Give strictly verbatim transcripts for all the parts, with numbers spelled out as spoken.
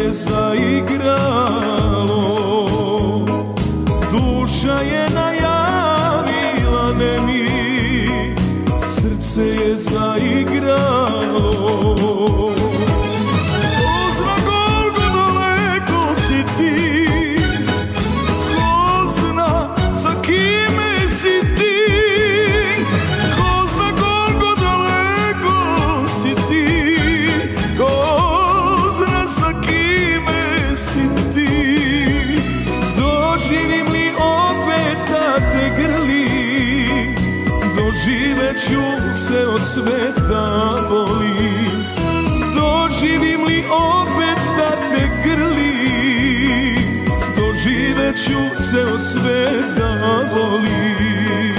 je zaigralo, duša je najavila ne mi, srce je zaigralo. Ko zna koliko daleko si ti, ko zna sa kime si ti, ko zna koliko daleko si ti, ko zna sa kime si ti. Doživim li opet da te grlim, doživeću ceo svet da volim. Doživim li opet da te grlim, doživeću ceo svet da volim.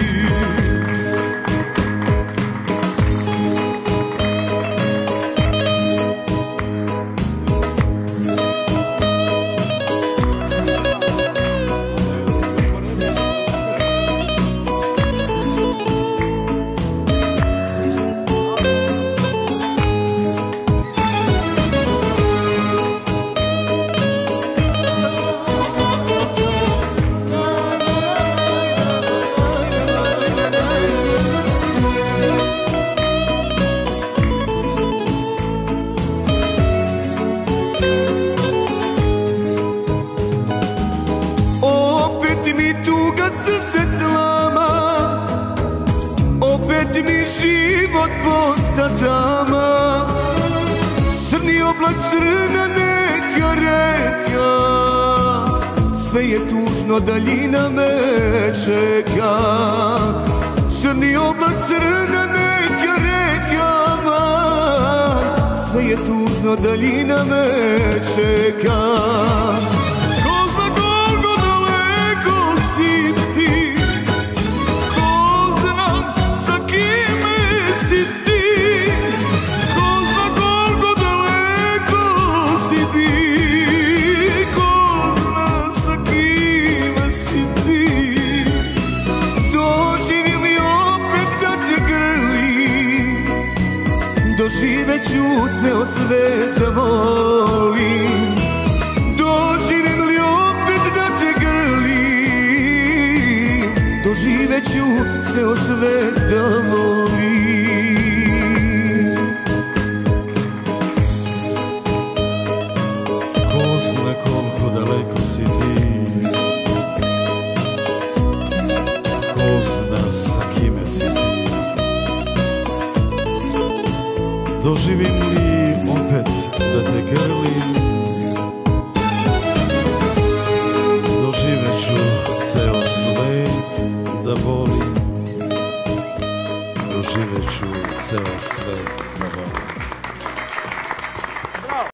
Život po satama, crni oblak, crna neka reka, sve je tužno, daljina me čeka. Crni oblak, crna neka reka, sve je tužno, daljina me čeka. Ko zna koliko daleko si ti, ko zna sa kime si ti, ko zna koliko daleko si ti, ko zna sa kime si ti. Doživim li opet da te grlim, doživeću ceo svet da volim. Doživim li opet da te grlim, doživeću ceo svet da volim. Ko zna koliko daleko si ti, ko zna sa kime si ti. Doživim li opet da te grlim, doživeću ceo svet da volim. Doživeću ceo svet da volim.